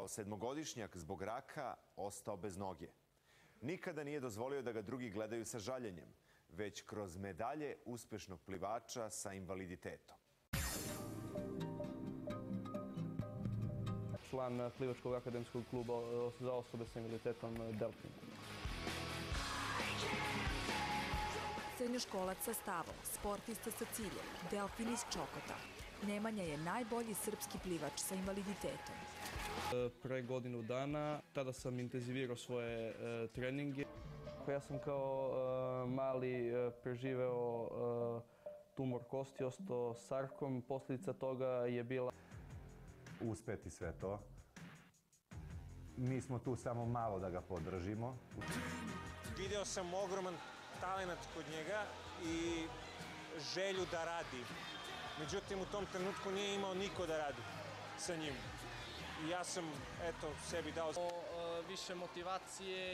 Sedmogodišnjak zbog raka ostao bez noge. Nikada nije dozvolio da ga drugi gledaju sa žaljenjem, već kroz medalje uspešnog plivača sa invaliditetom. Član plivačkog akademskog kluba za osobe sa invaliditetom Delfin. Srednjoškolac sa stavom, sportista sa ciljem, Delfin iz Čokota. Nemanja je najbolji srpski plivač sa invaliditetom. Pre godinu dana, tada sam intenzivirao svoje treninge. Ja sam kao mali preživeo tumor kosti, ostao sarkom. Posljedica toga je bila uspeti sve to. Mi smo tu samo malo da ga podržimo. Video sam ogroman talenat kod njega i želju da radi. Međutim, u tom trenutku nije imao niko da radi sa njim. I ja sam, sebi dao više motivacije.